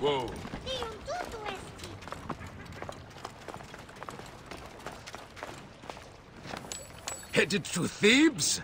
Whoa. Headed to Thebes?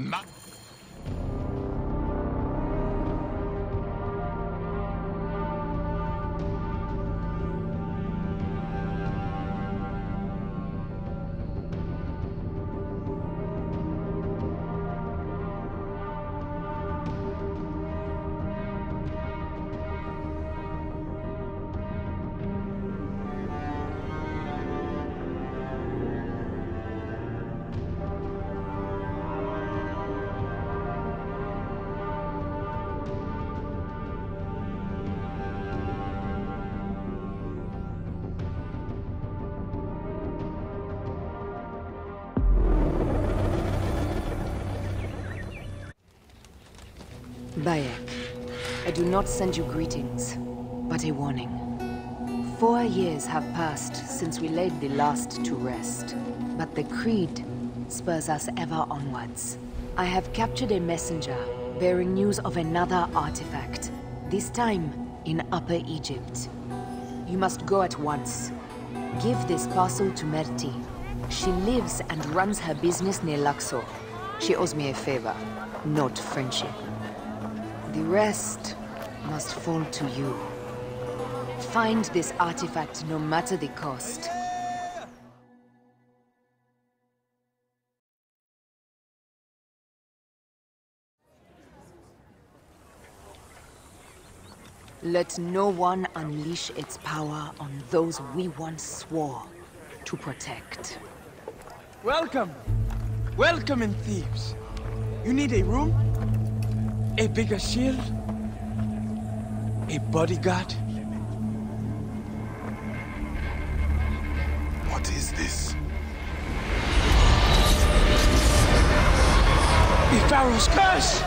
Bayek, I do not send you greetings, but a warning. 4 years have passed since we laid the last to rest, but the Creed spurs us ever onwards. I have captured a messenger bearing news of another artifact, this time in Upper Egypt. You must go at once. Give this parcel to Merti. She lives and runs her business near Luxor. She owes me a favor, not friendship. The rest must fall to you. Find this artifact no matter the cost. Let no one unleash its power on those we once swore to protect. Welcome! Welcome in Thebes. You need a room? A bigger shield? A bodyguard? What is this? The Pharaoh's curse!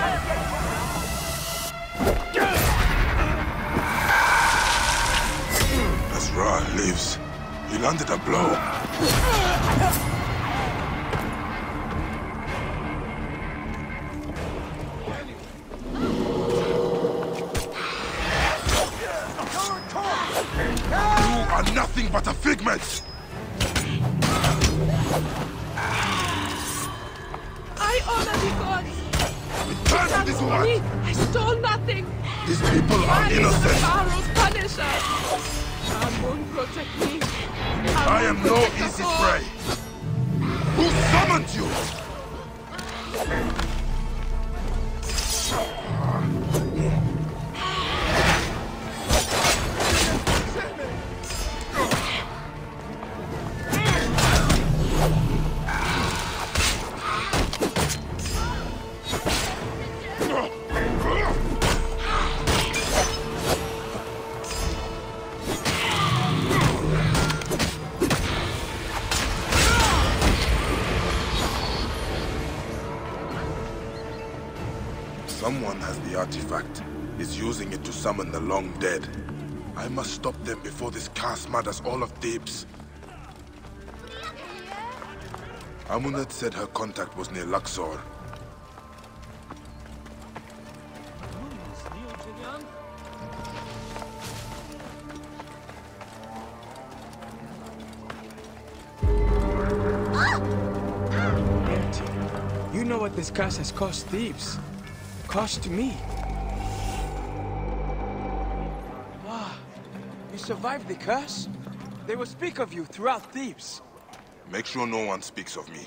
As Ra lives, he landed a blow. You are nothing but a figment! I honor the gods! Return to this woman! I stole nothing! These people are innocent! Pharaoh's punisher! Amun, protect me! I am no easy prey! Who summoned you? Someone has the artifact, is using it to summon the long dead. I must stop them before this curse smothers all of Thebes. Amunet said her contact was near Luxor. You know what this curse has cost Thebes. Cost me. Wow. You survived the curse? They will speak of you throughout Thebes. Make sure no one speaks of me.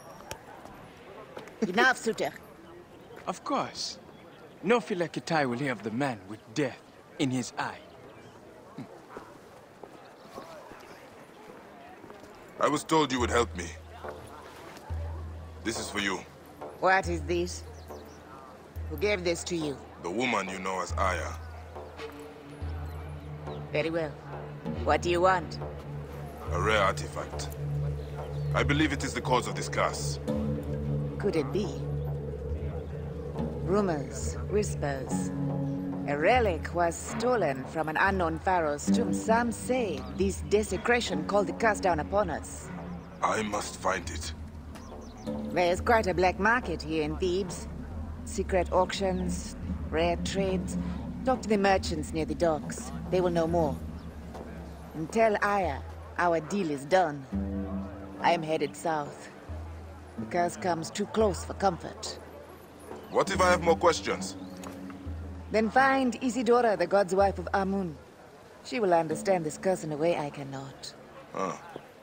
Enough, Suter. Of course. No Philakitai will hear of the man with death in his eye. I was told you would help me. This is for you. What is this? Who gave this to you? The woman you know as Aya. Very well. What do you want? A rare artifact. I believe it is the cause of this curse. Could it be? Rumors, whispers. A relic was stolen from an unknown pharaoh's tomb. Some say this desecration called the curse down upon us. I must find it. There's quite a black market here in Thebes. Secret auctions, rare trades. Talk to the merchants near the docks. They will know more. And tell Aya our deal is done. I am headed south. The curse comes too close for comfort. What if I have more questions? Then find Isidora, the god's wife of Amun. She will understand this curse in a way I cannot. Huh.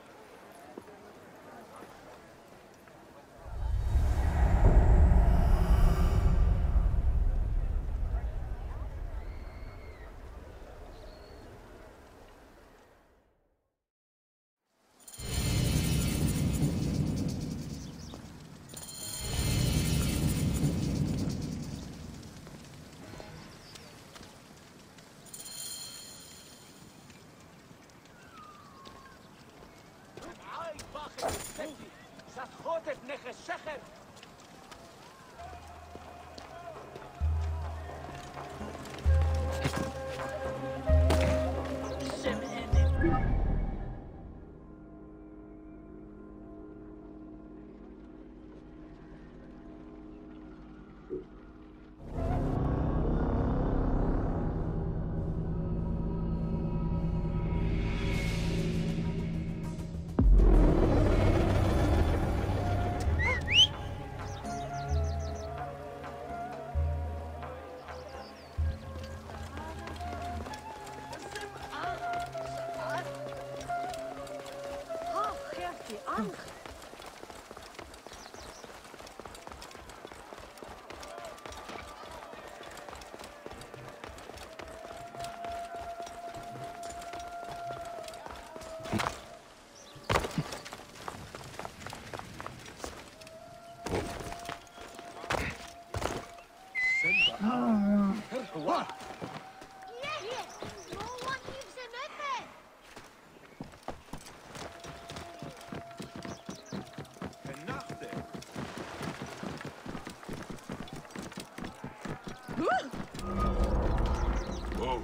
Whoa.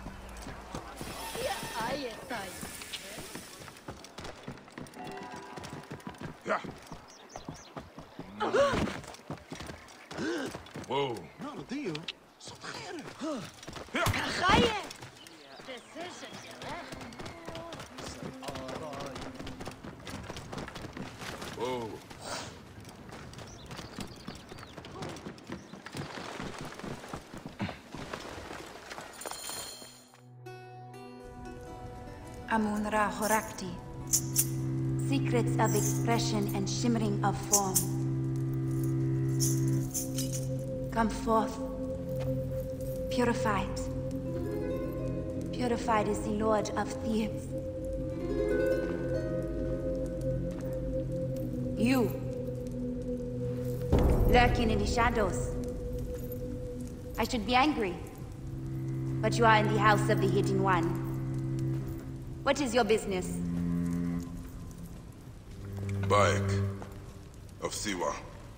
Yeah. Whoa. Whoa. Amun-Ra Horakti. Secrets of expression and shimmering of form. Come forth. Purified. Purified is the Lord of Thebes. You. Lurking in the shadows. I should be angry. But you are in the house of the Hidden One. What is your business? Bayek of Siwa.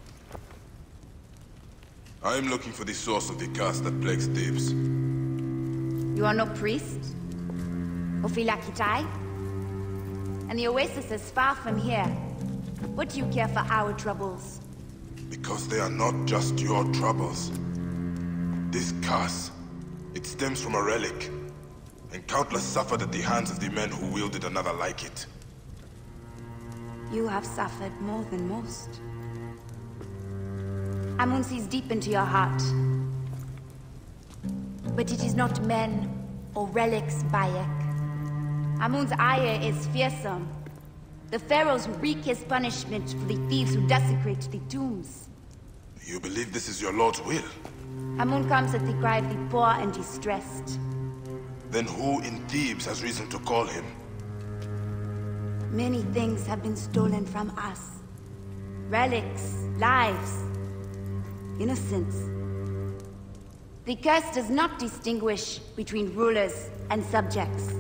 I am looking for the source of the curse that plagues Thebes. You are no priest? Ophilakitai? And the oasis is far from here. What do you care for our troubles? Because they are not just your troubles. This curse, it stems from a relic. And countless suffered at the hands of the men who wielded another like it. You have suffered more than most. Amun sees deep into your heart. But it is not men or relics, Bayek. Amun's ire is fearsome. The pharaohs wreak his punishment for the thieves who desecrate the tombs. You believe this is your lord's will? Amun comes at the cry of the poor and distressed. Then who in Thebes has reason to call him? Many things have been stolen from us. Relics, lives, innocence. The curse does not distinguish between rulers and subjects.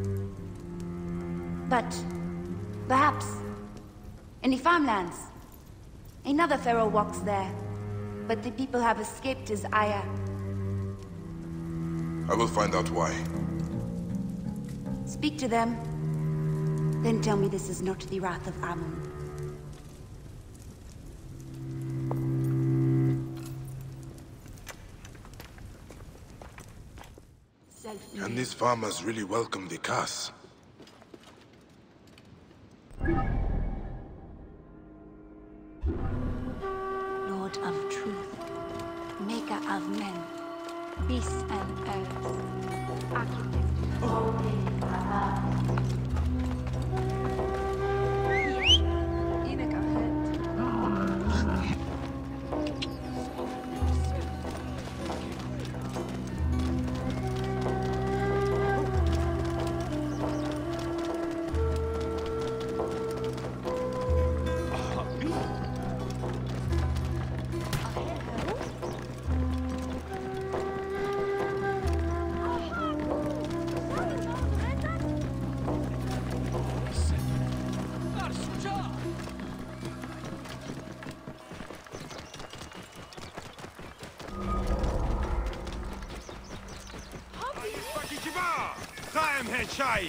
But, perhaps, in the farmlands, another pharaoh walks there, but the people have escaped his ire. I will find out why. Speak to them, then tell me this is not the wrath of Amun. Can these farmers really welcome the curse? Lord of truth, maker of men, beasts and earth, architect of all things above. Chai.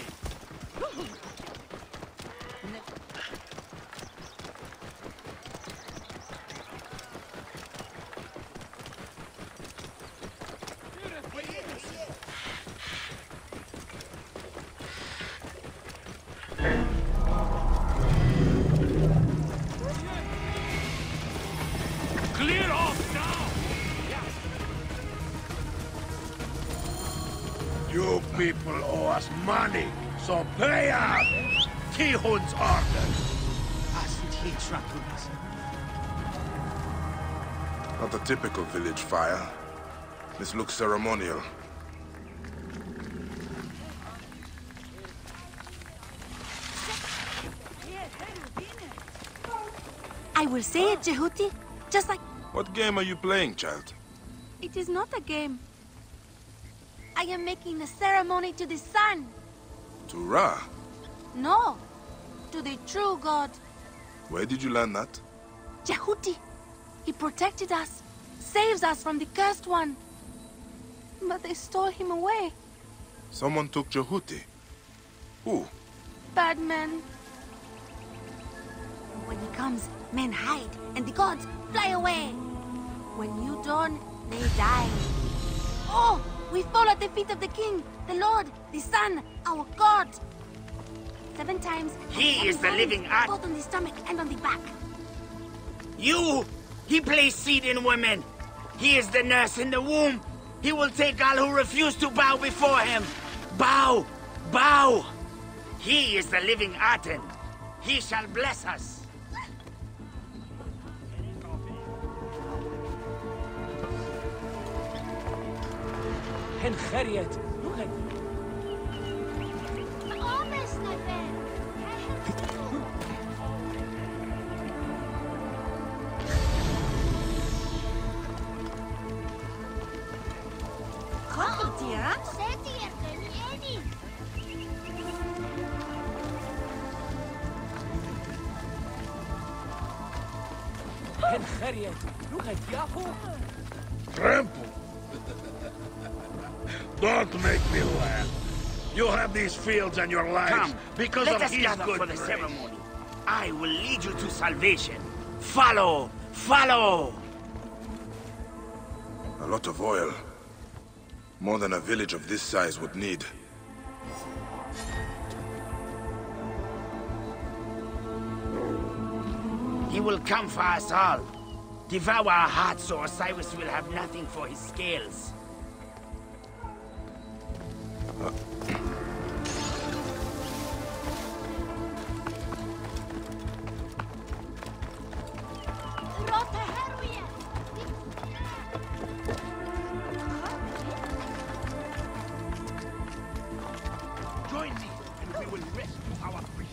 Clear off now! You people owe us money, so pay up! Tihun's orders! Hasn't he trampled us? Not a typical village fire. This looks ceremonial. I will say it, Jehuti, just like... What game are you playing, child? It is not a game. I am making a ceremony to the sun. To Ra? No, to the true God. Where did you learn that? Jehuti, he protected us, saves us from the cursed one. But they stole him away. Someone took Jehuti. Who? Bad men. When he comes, men hide, and the gods fly away. When you dawn, they die. Oh, we fall at the feet of the king, the Lord, the Sun, our God. 7 times. He is the living art. Both on the stomach and on the back. He plays seed in women. He is the nurse in the womb. He will take all who refuse to bow before him. Bow! Bow! He is the living Aten. He shall bless us. Trample? Don't make me laugh. You have these fields and your lives Come, because let of us his gather good for the grace. ceremony. I will lead you to salvation. Follow! Follow! A lot of oil. More than a village of this size would need. He will come for us all. Devour our hearts so Osiris will have nothing for his scales. Join me, and we will rescue our priest.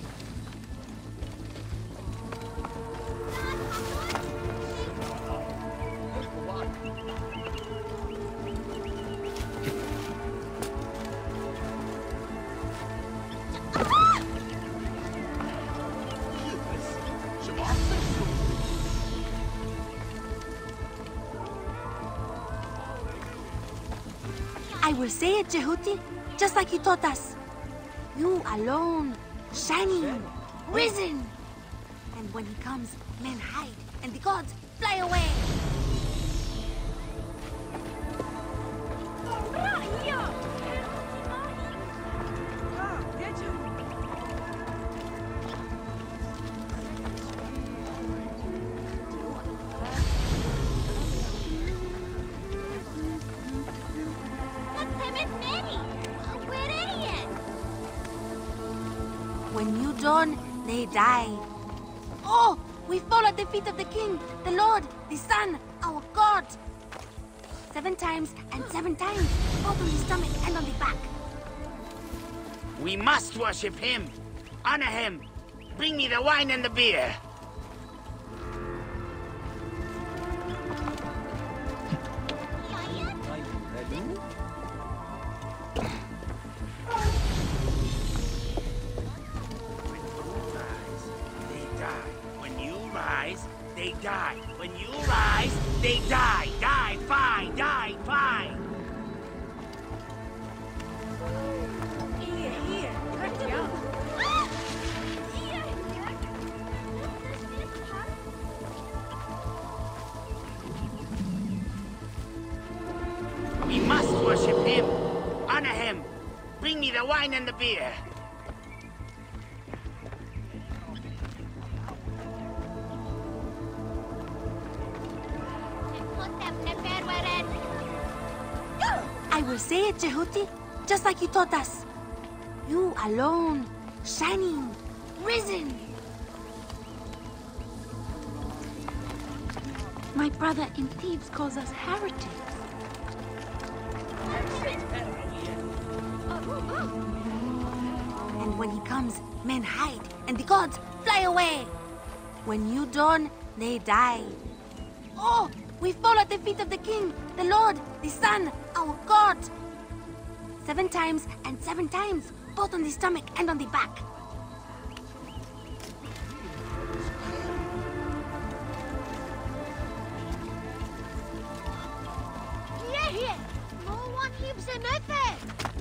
I will say it, Jehuti, just like you taught us. You alone, shining, risen. And when he comes, men hide, and the gods fly away. When you dawn, they die. Oh! We fall at the feet of the King, the Lord, the Son, our God. 7 times and 7 times, both on the stomach and on the back. We must worship him. Honor him. Bring me the wine and the beer. They die. When you rise, they die. Die, fine, die, fine. We must worship him. Honor him. Bring me the wine and the beer. I will say it, Jehuti, just like you taught us. You alone, shining, risen. My brother in Thebes calls us heretics. And when he comes, men hide, and the gods fly away. When you dawn, they die. Oh! We fall at the feet of the King, the Lord, the Son, our God. 7 times and 7 times, both on the stomach and on the back. Yeah, no one keeps him at it.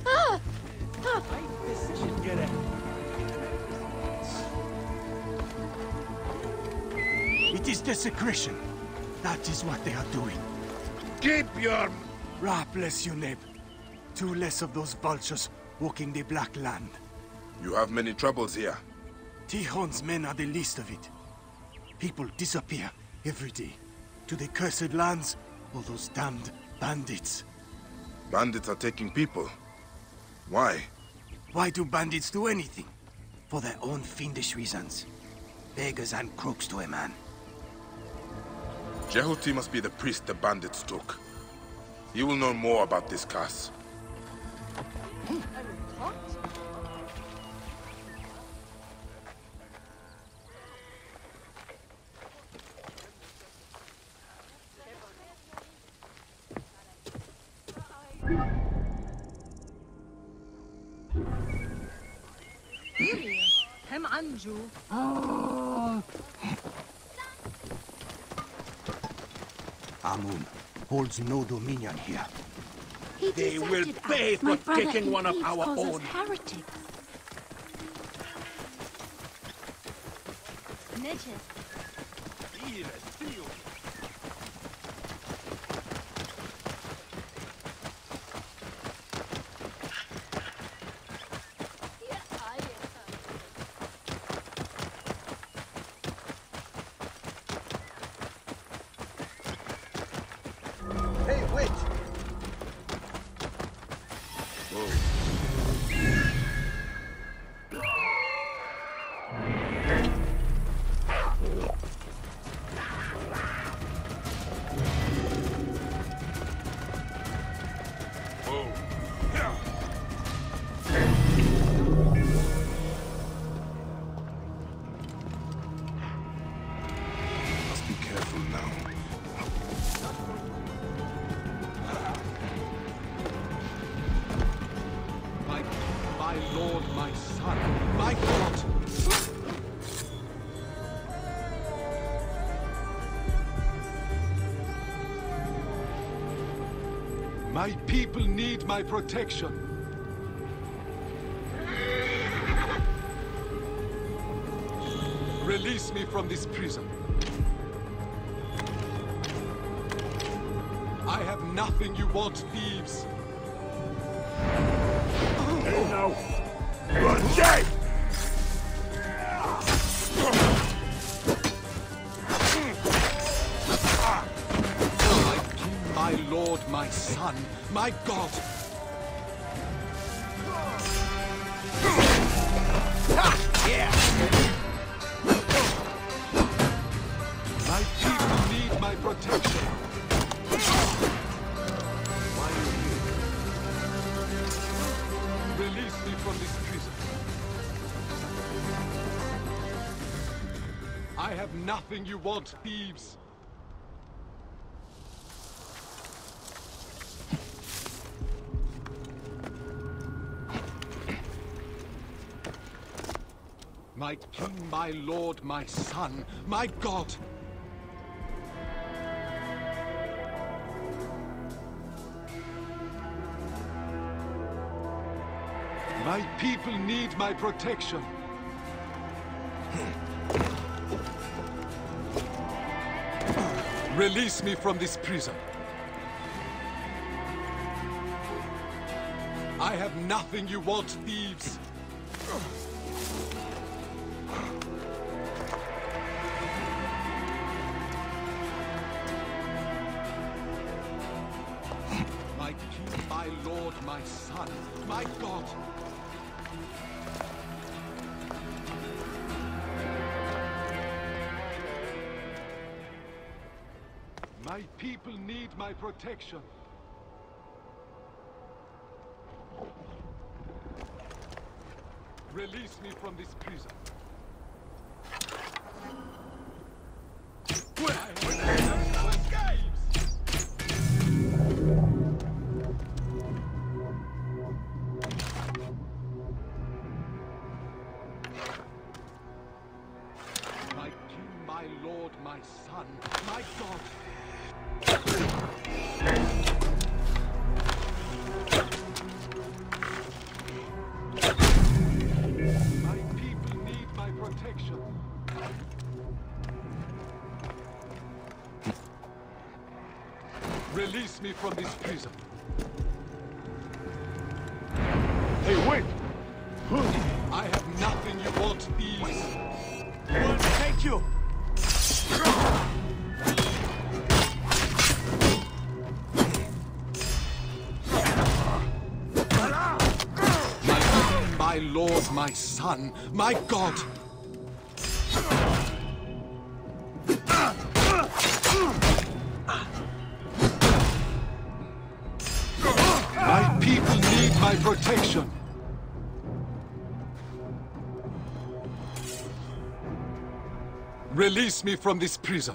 It is desecration. That is what they are doing. Keep your... Ra bless you, Neb. 2 less of those vultures walking the Black Land. You have many troubles here. Tihon's men are the least of it. People disappear every day. To the cursed lands, all those damned bandits. Bandits are taking people. Why? Why do bandits do anything? For their own fiendish reasons. Beggars and crooks to a man. Jehuti must be the priest the bandits took. He will know more about this curse. Hem Anju. Amun holds no dominion here. They will pay for taking one of our own. Heretics. Hey, wait! Must be careful now. My lord, my son, my God! My people need my protection. Release me from this prison. I have nothing you want, thieves. Hey, now! Run, Jay! My king, my lord, my son, my God! My people need my protection. Why are you here? Release me from this prison. I have nothing you want, thieves. My king, my lord, my son, my god! My people need my protection. Release me from this prison. I have nothing you want, thieves. My king, my lord, my son, my god. My people need my protection. Release me from this prison. My king, my lord, my son, my god. My people need my protection. Release me from this prison. Hey, wait! I have nothing you want, thieves. Thank you! My lord, my son, my god! My people need my protection! Release me from this prison!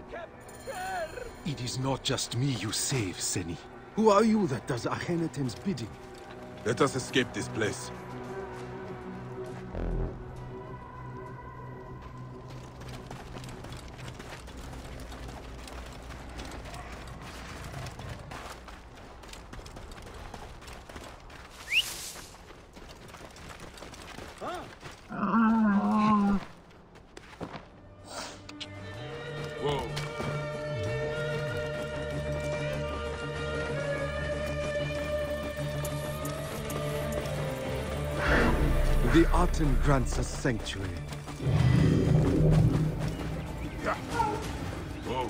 It is not just me you save, Seni. Who are you that does Akhenaten's bidding? Let us escape this place. Whoa. The Aten grants us sanctuary. Whoa.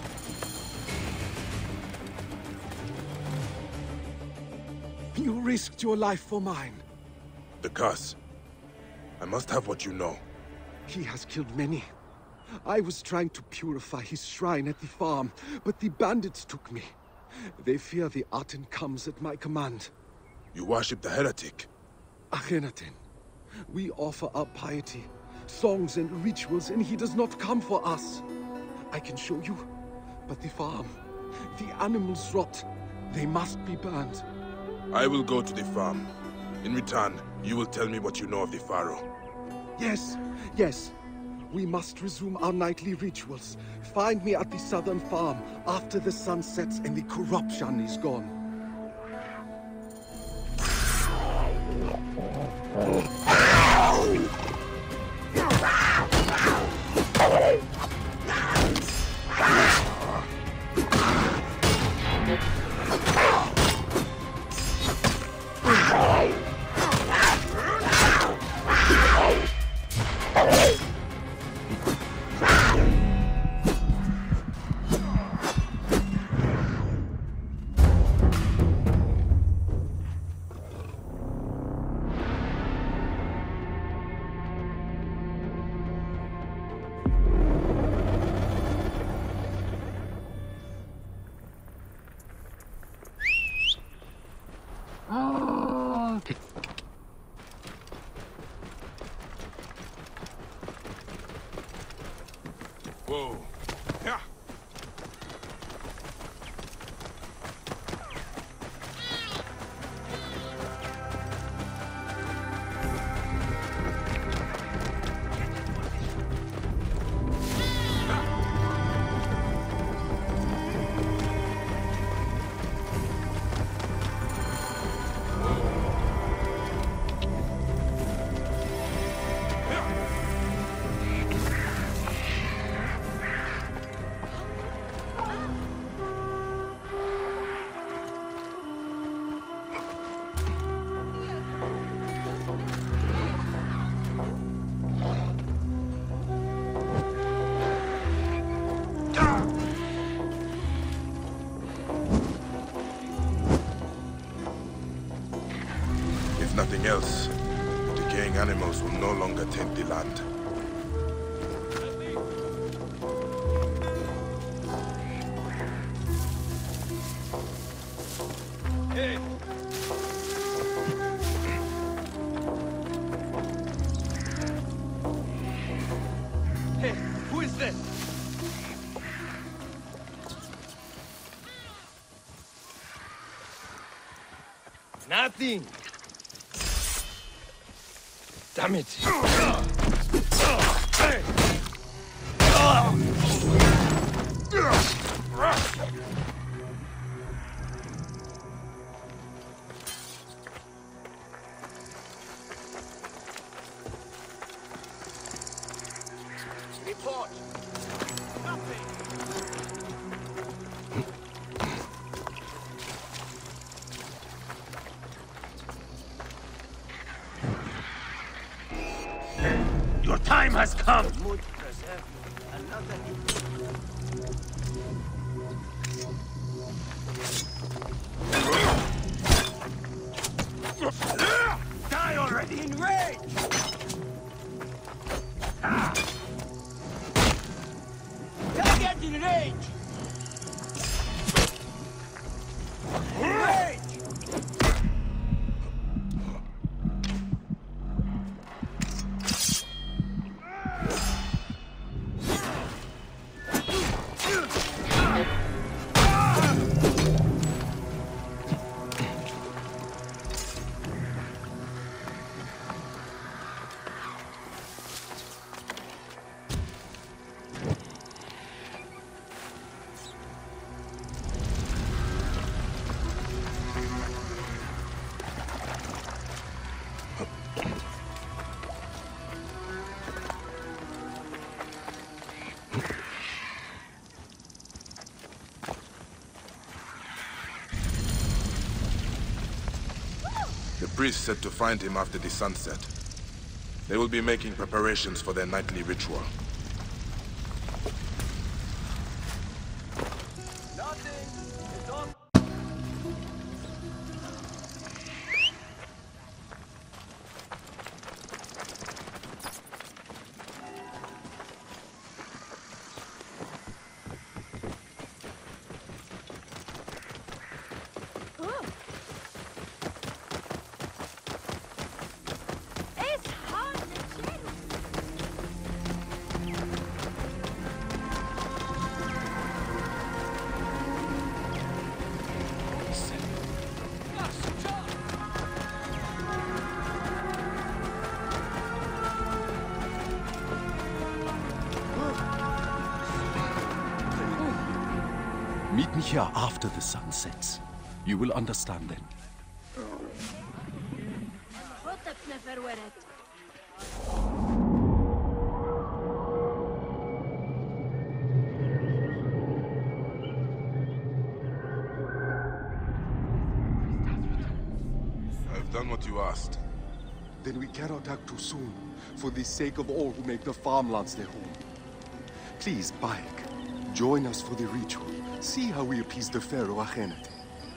You risked your life for mine. The curse. I must have what you know. He has killed many. I was trying to purify his shrine at the farm, but the bandits took me. They fear the Aten comes at my command. You worship the heretic? Akhenaten. We offer our piety, songs and rituals, and he does not come for us. I can show you, but the farm, the animals rot. They must be burned. I will go to the farm. In return, you will tell me what you know of the Pharaoh. Yes, yes. We must resume our nightly rituals. Find me at the southern farm after the sun sets and the corruption is gone. nothing else, the decaying animals will no longer taint the land. Hey! Hey, who is this? Nothing. Damn it. Report. Nothing. Your time has come! Die already! Enraged! Target enraged! Enraged! The priest said to find him after the sunset. They will be making preparations for their nightly ritual. Meet me here after the sun sets. You will understand then. I've done what you asked. Then we cannot act too soon, for the sake of all who make the farmlands their home. Please, Bayek, join us for the ritual. See how we appease the Pharaoh Akhenaten.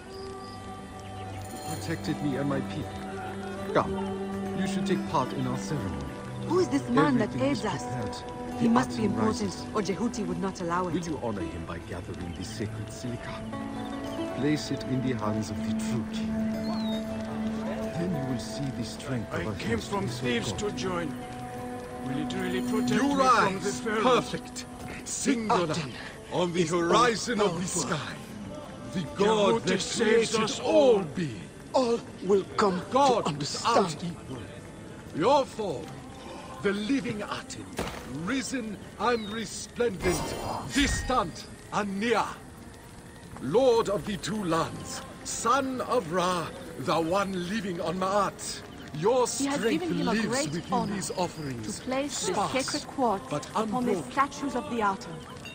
You protected me and my people. Come, you should take part in our ceremony. Who is this man Everything that aids is us? prepared. He The must be Aten important, rises. or Jehuti would not allow it. Will you honor him by gathering the sacred silica? Place it in the hands of the true king. Then you will see the strength of I our came hands from be so thieves God. to join. Will it really protect You me from the rise, Pharaoh? perfect, singular, on the horizon of the sky. The God Jehuti that saves created us all all. being. All will come God to without understand. equal. Your form, the living Aten, risen and resplendent, distant and near. Lord of the two lands, son of Ra, the one living on Ma'at. Your He has strength given him a lives great within honor these offerings. to place the sparse, sacred quartz but upon the unbroken. statues of the Aten.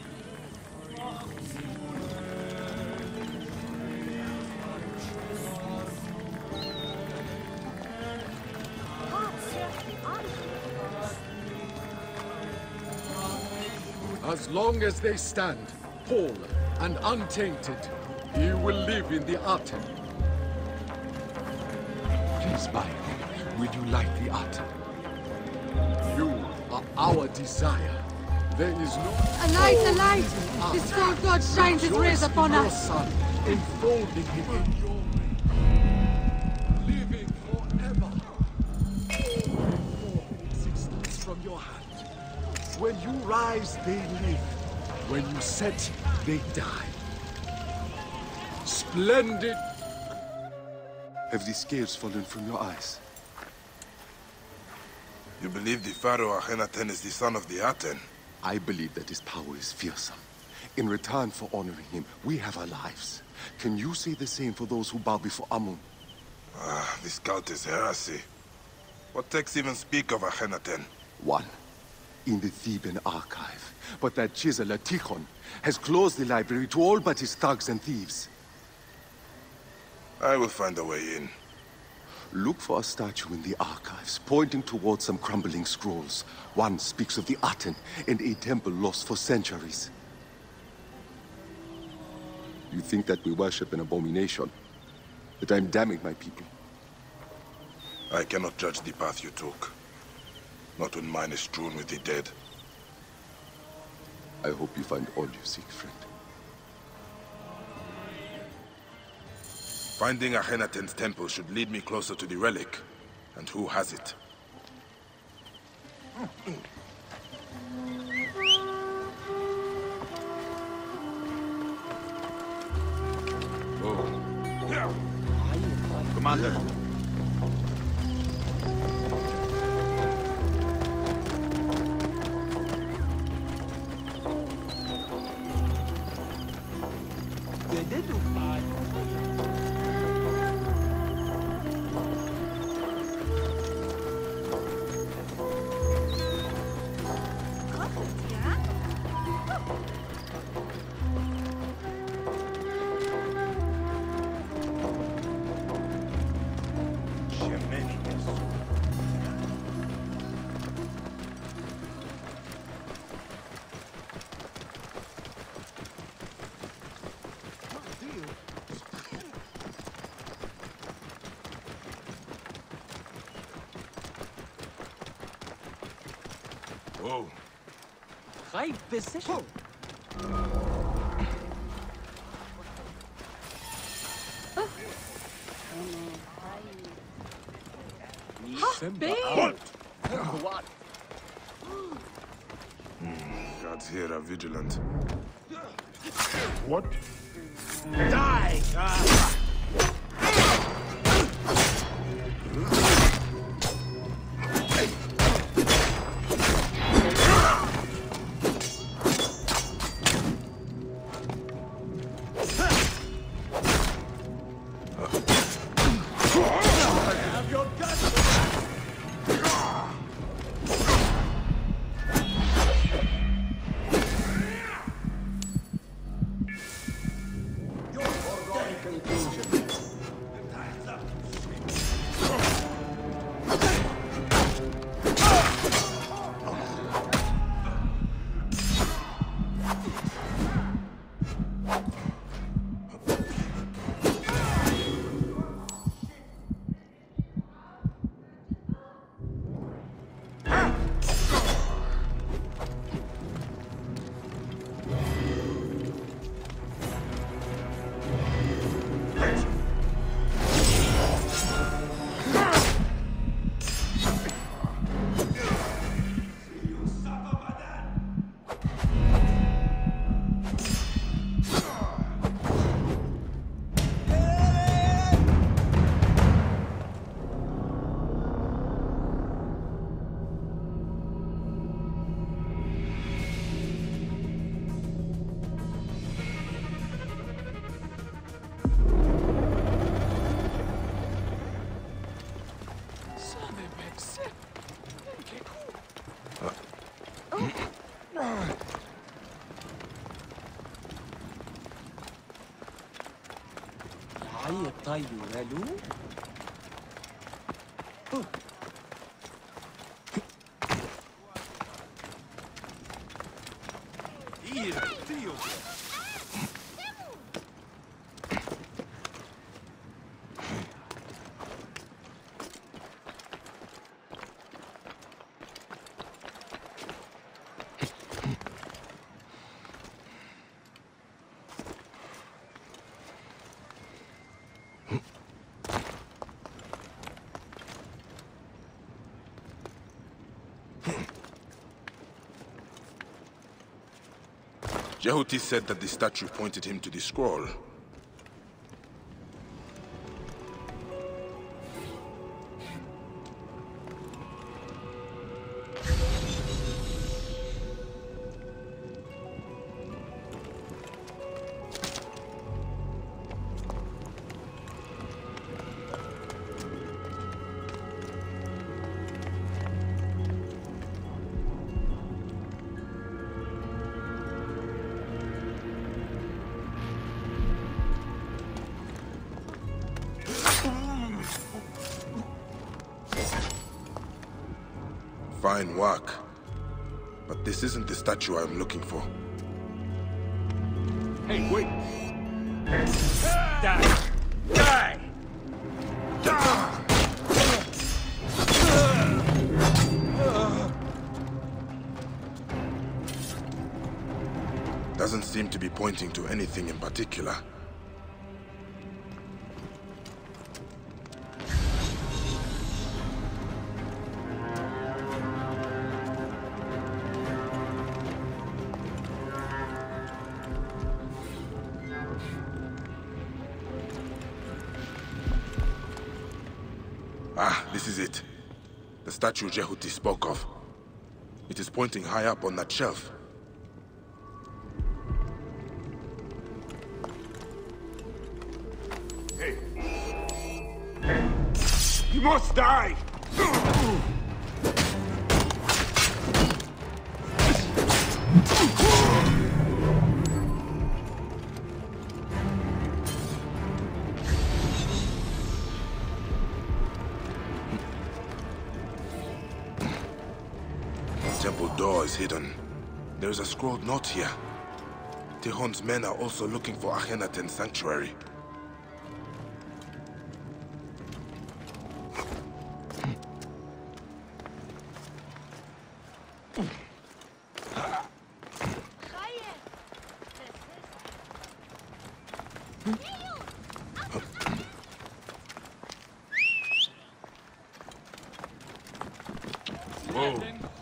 As long as they stand, whole and untainted, he will live in the Aten. Please, Bayek, Will you light the altar? You are our desire. There is no... A light, a light! The Skull God shines his rays upon your us! son, enfolding him in your ray, living forever. For existence from your hand. When you rise, they live. When you set, they die. Splendid! Have the scales fallen from your eyes? You believe the Pharaoh Akhenaten is the son of the Aten? I believe that his power is fearsome. In return for honoring him, we have our lives. Can you say the same for those who bow before Amun? Ah, this cult is heresy. What texts even speak of Akhenaten? One, in the Theban archive. But that chiseler, Tikhon, has closed the library to all but his thugs and thieves. I will find a way in. Look for a statue in the archives, pointing towards some crumbling scrolls. One speaks of the Aten and a temple lost for centuries. You think that we worship an abomination? That I'm damning my people? I cannot judge the path you took. Not when mine is strewn with the dead. I hope you find all you seek, friend. Finding Akhenaten's temple should lead me closer to the relic. And who has it? Commander. Whoa. Right position. What? Gods here are vigilant. What? Die! Jehuti said that the statue pointed him to the scroll. Fine work. But this isn't the statue I'm looking for. Hey, wait! Die! Die! Doesn't seem to be pointing to anything in particular. Ah, this is it. The statue Jehuti spoke of. It is pointing high up on that shelf. Hey! You must die! Temple door is hidden. There is a scrolled note here. Tehon's men are also looking for Akhenaten's sanctuary. Whoa.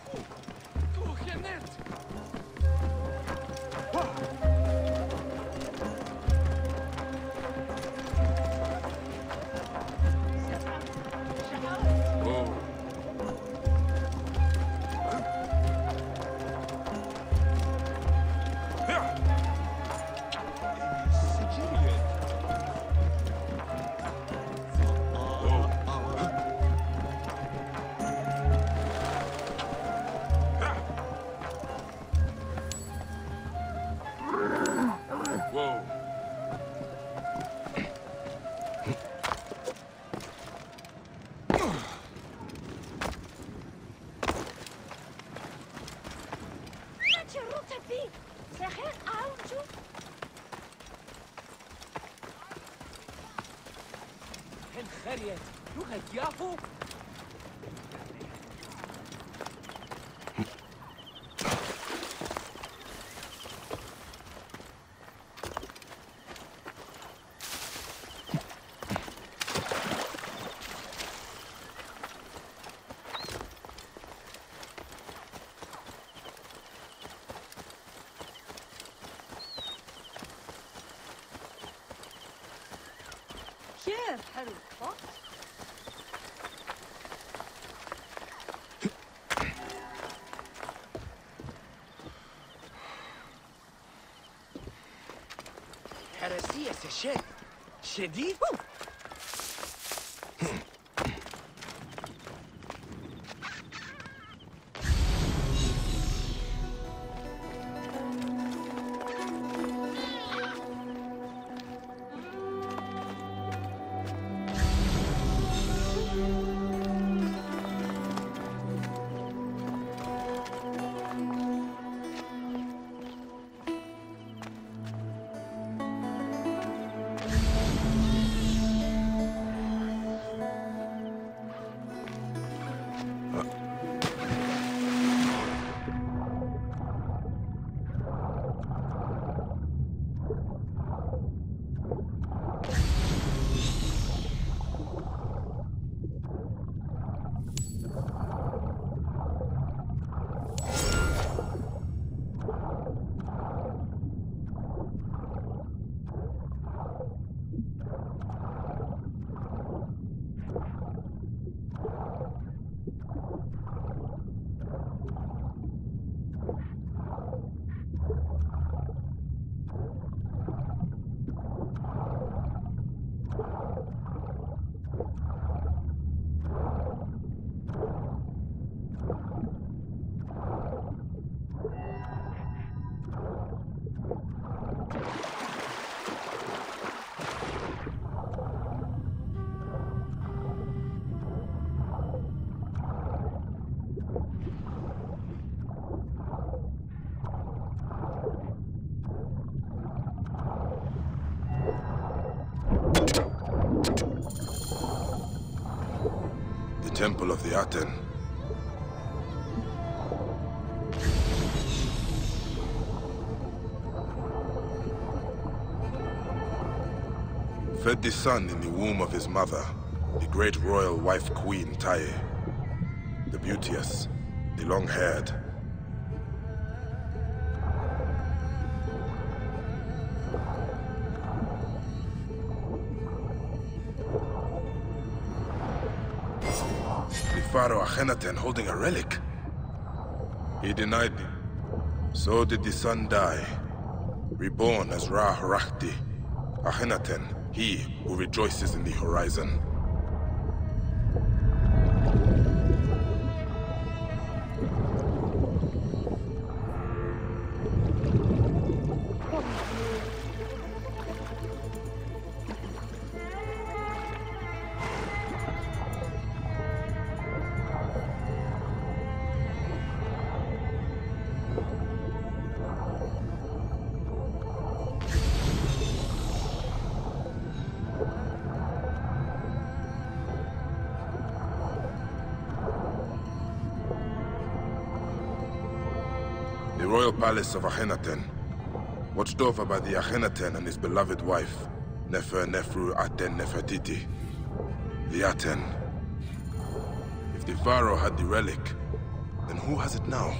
Here, Harry Potter. هرسية سشد شديد؟ Temple of the Aten. Fed the son in the womb of his mother, the great royal wife queen Tae. The beauteous, the long-haired. The pharaoh Akhenaten holding a relic. He denied me. So did the son die, reborn as Ra-Horakhti, Akhenaten, he who rejoices in the horizon. The royal palace of Akhenaten, watched over by the Akhenaten and his beloved wife, Nefer-Nefru Aten Nefertiti, the Aten. If the pharaoh had the relic, then who has it now?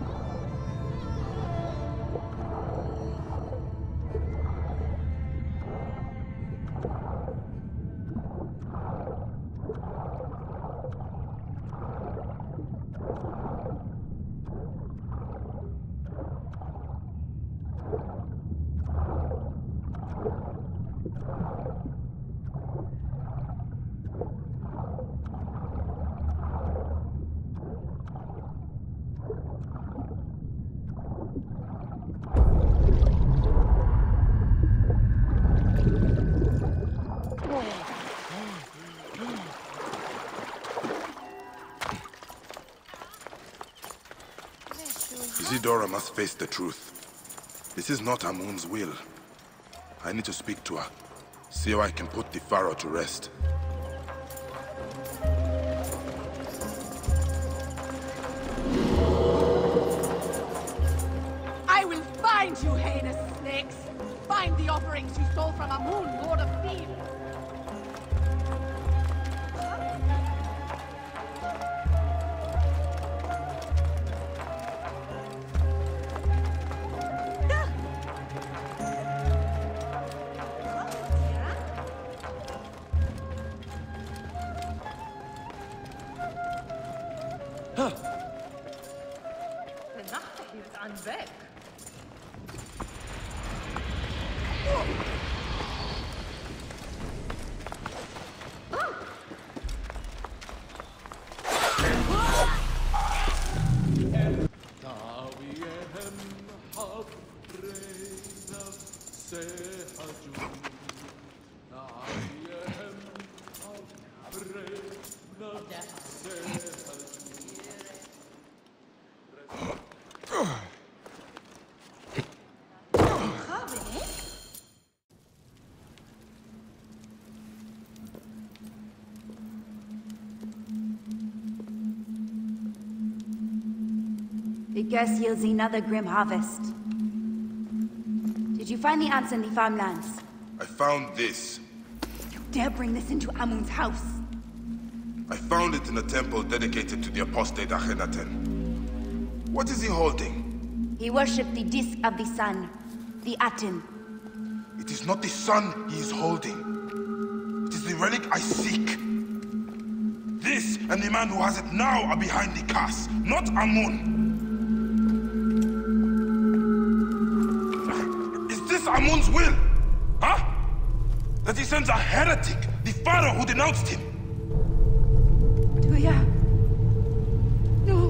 Isidora must face the truth. This is not Amun's will. I need to speak to her. See how I can put the pharaoh to rest. I will find you, heinous snakes! Find the offerings you stole from Amun, Lord of Thebes! The curse yields another grim harvest. Did you find the answer in the farmlands? I found this. You dare bring this into Amun's house? I found it in a temple dedicated to the apostate Akhenaten. What is he holding? He worshipped the disk of the sun, the Aten. It is not the sun he is holding. It is the relic I seek. This and the man who has it now are behind the curse, not Amun. Is this Amun's will? Huh? That he sends a heretic, the pharaoh who denounced him? Tuya. No.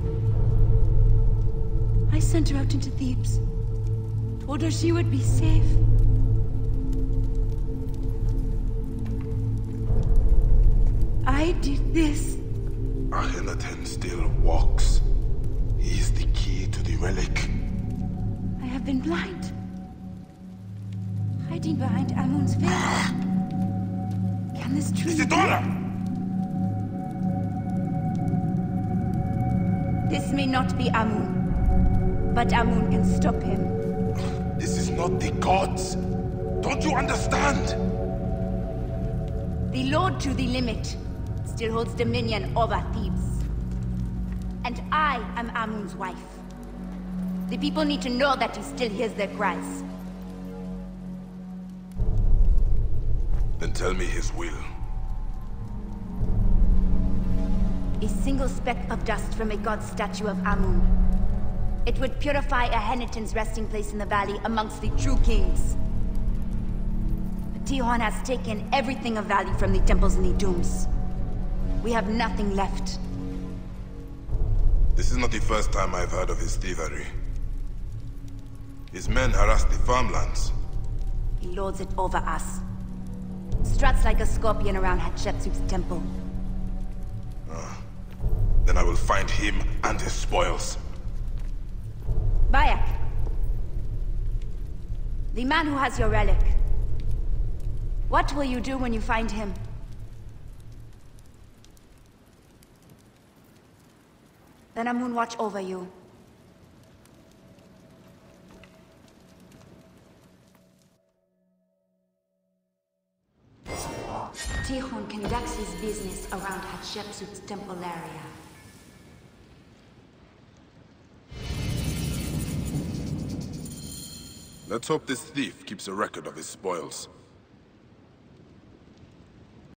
I sent her out into Thebes. Told her she would be safe. I did this. Akhenaten still walks. He is the key to the relic. I have been blind. Hiding behind Amun's veil. Can this truly Isidora! This may not be Amun, but Amun can stop him. This is not the gods. Don't you understand? The Lord to the Limit still holds dominion over Thebes. And I am Amun's wife. The people need to know that he still hears their cries. Then tell me his will. A single speck of dust from a god statue of Amun. It would purify Akhenaten's resting place in the valley amongst the true kings. But Tihon has taken everything of value from the temples and the tombs. We have nothing left. This is not the first time I've heard of his thievery. His men harass the farmlands. He lords it over us. Struts like a scorpion around Hatshepsut's temple. Then I will find him and his spoils. Bayek. The man who has your relic. What will you do when you find him? Then Amun watch over you. Tihon conducts his business around Hatshepsut's temple area. Let's hope this thief keeps a record of his spoils.